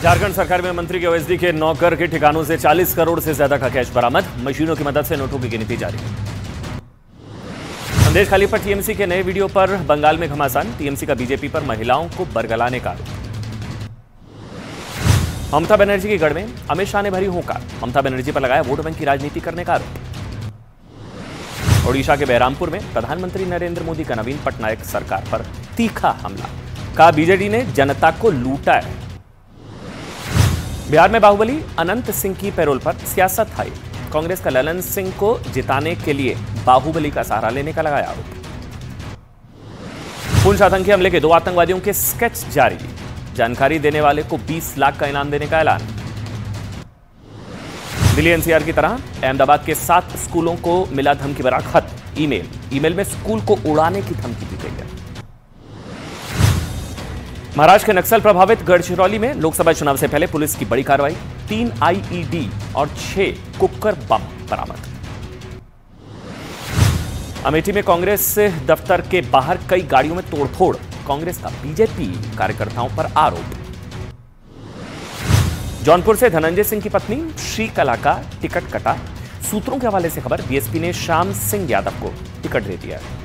झारखंड सरकार में मंत्री के ओएसडी के नौकर के ठिकानों से 40 करोड़ से ज्यादा का कैश बरामद। मशीनों की मदद से नोटों की गिनती जारी। संदेश खाली पर टीएमसी के नए वीडियो पर बंगाल में घमासान। टीएमसी का बीजेपी पर महिलाओं को बरगलाने का आरोप। ममता बनर्जी की गढ़ में अमित शाह ने भरी हुंकार। ममता बनर्जी पर लगाया वोट बैंक की राजनीति करने का आरोप। ओडिशा के बहरामपुर में प्रधानमंत्री नरेंद्र मोदी का नवीन पटनायक सरकार पर तीखा हमला। कहा बीजेडी ने जनता को लूटा है। बिहार में बाहुबली अनंत सिंह की पैरोल पर सियासत हाई। कांग्रेस का ललन सिंह को जिताने के लिए बाहुबली का सहारा लेने का लगाया आरोप। पुंछ आतंकी हमले के 2 आतंकवादियों के स्केच जारी। जानकारी देने वाले को 20 लाख का इनाम देने का ऐलान। दिल्ली एनसीआर की तरह अहमदाबाद के 7 स्कूलों को मिला धमकी भरा खत। ईमेल में स्कूल को उड़ाने की धमकी दी गई है। महाराष्ट्र के नक्सल प्रभावित गढ़चिरौली में लोकसभा चुनाव से पहले पुलिस की बड़ी कार्रवाई। 3 आईईडी और 6 कुकर बम बरामद। अमेठी में कांग्रेस दफ्तर के बाहर कई गाड़ियों में तोड़फोड़। कांग्रेस का बीजेपी कार्यकर्ताओं पर आरोप। जौनपुर से धनंजय सिंह की पत्नी श्रीकला का टिकट कटा। सूत्रों के हवाले से खबर, बीएसपी ने श्याम सिंह यादव को टिकट दे दिया।